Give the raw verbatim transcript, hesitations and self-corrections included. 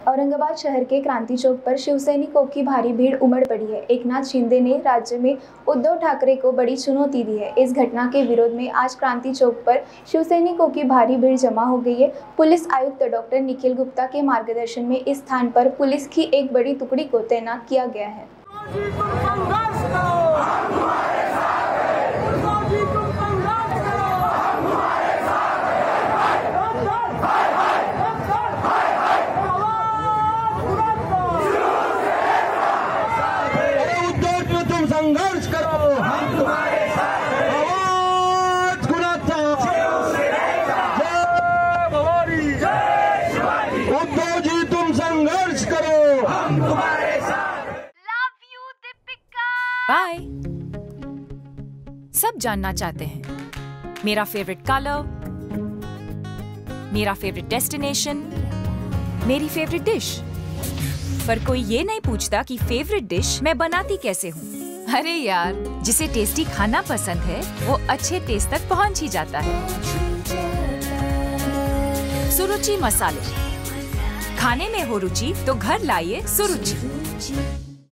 औरंगाबाद शहर के क्रांति चौक पर शिव सैनिकों की भारी भीड़ उमड़ पड़ी है। एकनाथ शिंदे ने राज्य में उद्धव ठाकरे को बड़ी चुनौती दी है। इस घटना के विरोध में आज क्रांति चौक पर शिव सैनिकों की भारी भीड़ जमा हो गई है। पुलिस आयुक्त डॉक्टर निखिल गुप्ता के मार्गदर्शन में इस स्थान पर पुलिस की एक बड़ी टुकड़ी को तैनात किया गया है। संघर्ष करो, हम तुम्हारे साथ हैं। आवाज बुलंद जय भवानी, जय शिवाजी। उद्धव जी तुम संघर्ष करो, हम तुम्हारे साथ। Love you Deepika. बाय। सब जानना चाहते हैं मेरा फेवरेट कलर, मेरा फेवरेट डेस्टिनेशन, मेरी फेवरेट डिश, पर कोई ये नहीं पूछता कि फेवरेट डिश मैं बनाती कैसे हूँ। अरे यार, जिसे टेस्टी खाना पसंद है वो अच्छे टेस्ट तक पहुंच ही जाता है। सुरुचि मसाले, खाने में हो रुचि तो घर लाइए सुरुचि।